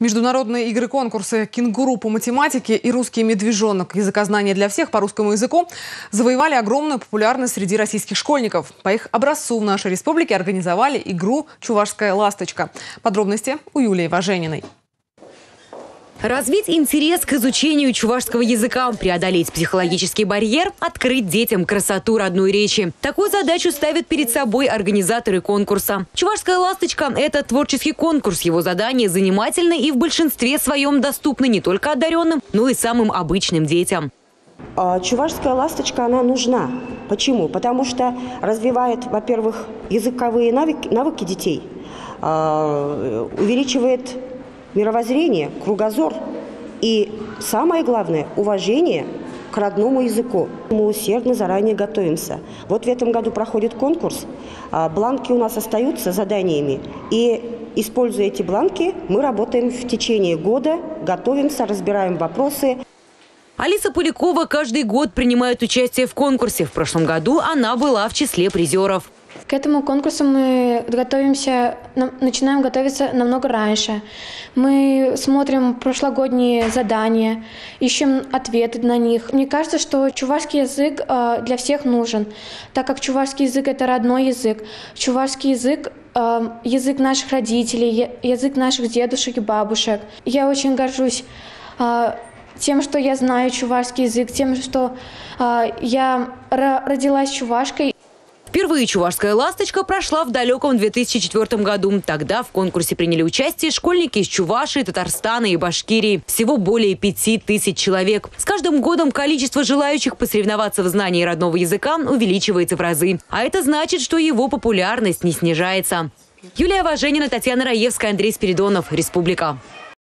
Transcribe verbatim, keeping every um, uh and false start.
Международные игры-конкурсы «Кенгуру» по математике и «Русский медвежонок. Языкознание для всех» по русскому языку завоевали огромную популярность среди российских школьников. По их образцу в нашей республике организовали игру «Чувашская ласточка». Подробности у Юлии Важениной. Развить интерес к изучению чувашского языка, преодолеть психологический барьер, открыть детям красоту родной речи. Такую задачу ставят перед собой организаторы конкурса. «Чувашская ласточка» – это творческий конкурс. Его задание занимательны и в большинстве своем доступны не только одаренным, но и самым обычным детям. Чувашская ласточка, она нужна. Почему? Потому что развивает, во-первых, языковые навыки, навыки детей, увеличивает мировоззрение, кругозор и, самое главное, уважение к родному языку. Мы усердно заранее готовимся. Вот в этом году проходит конкурс, бланки у нас остаются заданиями, и, используя эти бланки, мы работаем в течение года, готовимся, разбираем вопросы. Алиса Полякова каждый год принимает участие в конкурсе. В прошлом году она была в числе призеров. К этому конкурсу мы готовимся, начинаем готовиться намного раньше. Мы смотрим прошлогодние задания, ищем ответы на них. Мне кажется, что чувашский язык для всех нужен, так как чувашский язык – это родной язык. Чувашский язык – язык наших родителей, язык наших дедушек и бабушек. Я очень горжусь тем, что я знаю чувашский язык, тем, что я родилась чувашкой. Впервые «Чувашская ласточка» прошла в далеком две тысячи четвёртом году. Тогда в конкурсе приняли участие школьники из Чувашии, Татарстана и Башкирии. Всего более пяти тысяч человек. С каждым годом количество желающих посоревноваться в знании родного языка увеличивается в разы. А это значит, что его популярность не снижается. Юлия Важенина, Татьяна Раевская, Андрей Спиридонов. Республика.